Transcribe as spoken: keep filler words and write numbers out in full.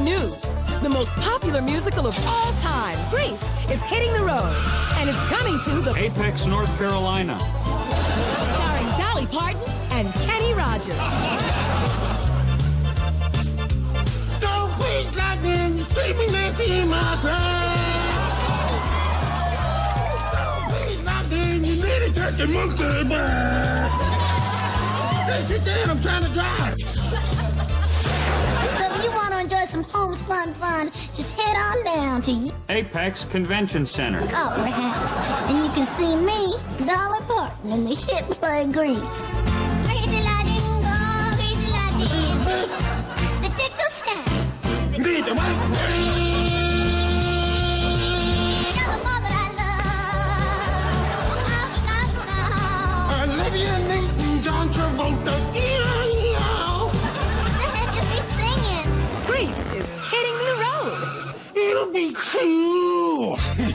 breaking news. The most popular musical of all time, Grease, is hitting the road. And it's coming to the Apex, North Carolina. Starring Dolly Parton and Kenny Rogers. Don't please lightning, you screaming at me in my face. Don't please lightning, you little turkey monkey bird. Hey, sit down, I'm trying to drive. So if you want to enjoy some homespun fun, just head on down to Apex Convention Center. Opera House, and you can see me, Dolly Parton, in the hit play Grease. Crazy lightning, go, crazy lightning. The tits will snap. Need the white You're the one that I love. Oh, oh, oh. Olivia Newton, John Travolta. What the heck is he singing? Grease is hitting the road. It'll be cool.